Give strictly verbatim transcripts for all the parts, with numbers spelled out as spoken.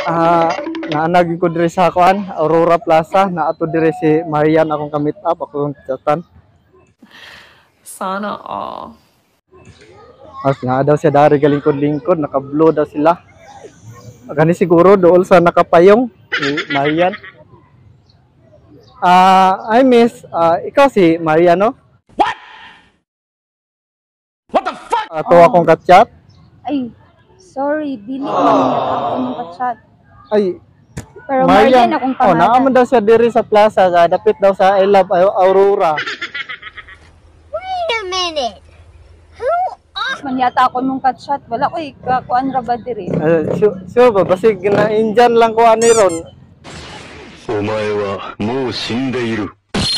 Ah, naanag ko dire sa kuan, Aurora Plaza, na ato dire si Marian akong ka-meet up, akong chatan. Sana all. As nga daw siya dari galingkod-lingkod, naka-blue daw sila. Gani siguro dool sa nakapayong ni Marian. Ah, I miss, ah, ikaw si Mariano? What? What the fuck? Ato akong ka-chat. Ay, sorry, dili man niya ako nung ka-chat. Ay, Pero Marian akong oh, pangalan. naaman daw siya diri sa plaza, ga dapit daw sa I Love Aurora. Wait a minute. Who are Man yata ako nung ka-chat. Wala ko ikakuan ra ba diri. Uh, sure, sure ba? Basig na Indian lang ko ani ron. お前はもう死んでいる。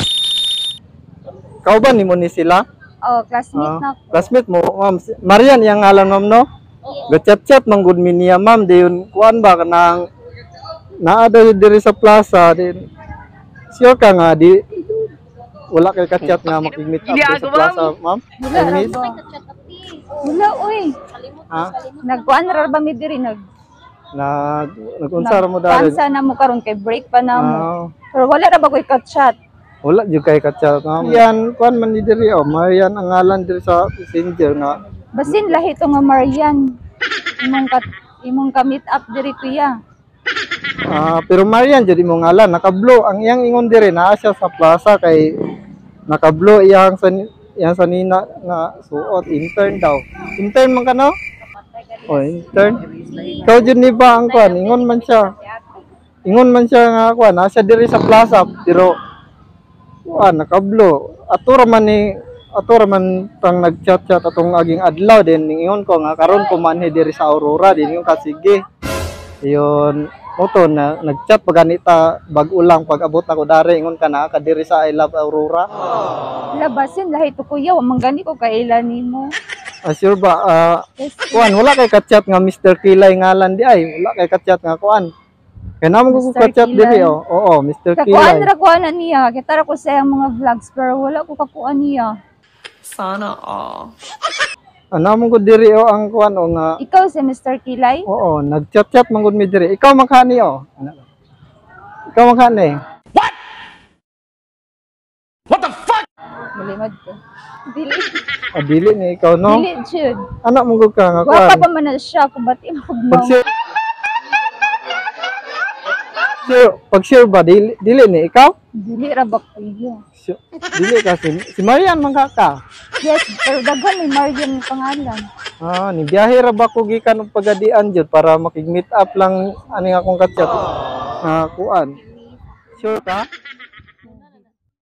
Kau ba ni mo ni sila? Oh, classmate Ah, na ako. classmate mo, ma'am. Si- Marian yang ngalan ma'am no? Gachat-chat manggod mi niya ma'am dayon kuan ba kanang naa daw diri sa plaza din. Sure ka nga di wala kay ka-chat nga makig-meet up diri sa plaza ma'am? Wala I ra miss. ba? Wala, oy. Ha? Nagkuan ra ba mi diri nag Na nagunsa ra mo dali. Nagkuan na mo karon kay break pa na mo. Ah, Pero wala ra ba ko ka-chat. wala jud kay ka-chat ma'am. Yan kuan man ni diri oh, Marian ang ngalan diri sa messenger nga. Basin lahi to nga Marian. Imong ka imong ka-meet up diri kuya. Ah, pero Marian jadi mo ngalan naka-blue ang iyang ingon dire naa siya sa plaza kay naka-blue iyang san iyang sanina nga suot intern daw. Intern man ka no? Oh, intern. Ikaw jud ni ba ang kuan ingon man siya. Ingon man siya nga kuan naa siya diri sa plaza pero kuan naka-blue. Ato ra man ni ato ra man tang nag-chat-chat atong aging adlaw din ingon ko nga karon ko manhi diri sa Aurora din yung kasige. Iyon moto na nag-chat pag ganita bag-o lang pag abot ako dari ingon ka na ka diri sa I Love Aurora. Wala basin lahi to kuya, wa man gani ko kailan nimo. Ah, sure ba ah, Yes. kuan wala kay ka-chat nga mister Kilay ngalan di ay wala kay ka-chat nga kuan. Kaya naman ko mister ka-chat Kilay? diri oh. Oo, mister Kakuan Kilay. ra kuan na niya. Kita ra ko sa iyang mga vlogs pero wala ko kakuan niya. Sana all. Ano mo ko diri oh ang kuan o nga Ikaw si mister Kilay? oo, nag-chat-chat man gud mi diri. Ikaw makani oh. Ikaw makani. What the fuck? Malimad ko. Dili. Ah, dili ni ikaw no. Dili jud. Anak mo gud ka nga Wapa kuan. pa man na siya kung ba't Pag imagmaw. sure, sure, pag sure ba dili, dili ni ikaw? Dili ra ba kuya? Sure, dili kasi si Marian man ka ka. Yes, pero daghan may Marian yung pangalan. Ah, ni biyahe ra ba ko gikan og pagadian jud para makig-meet up lang ani akong ka-chat. Ah, kuan. Sure ka?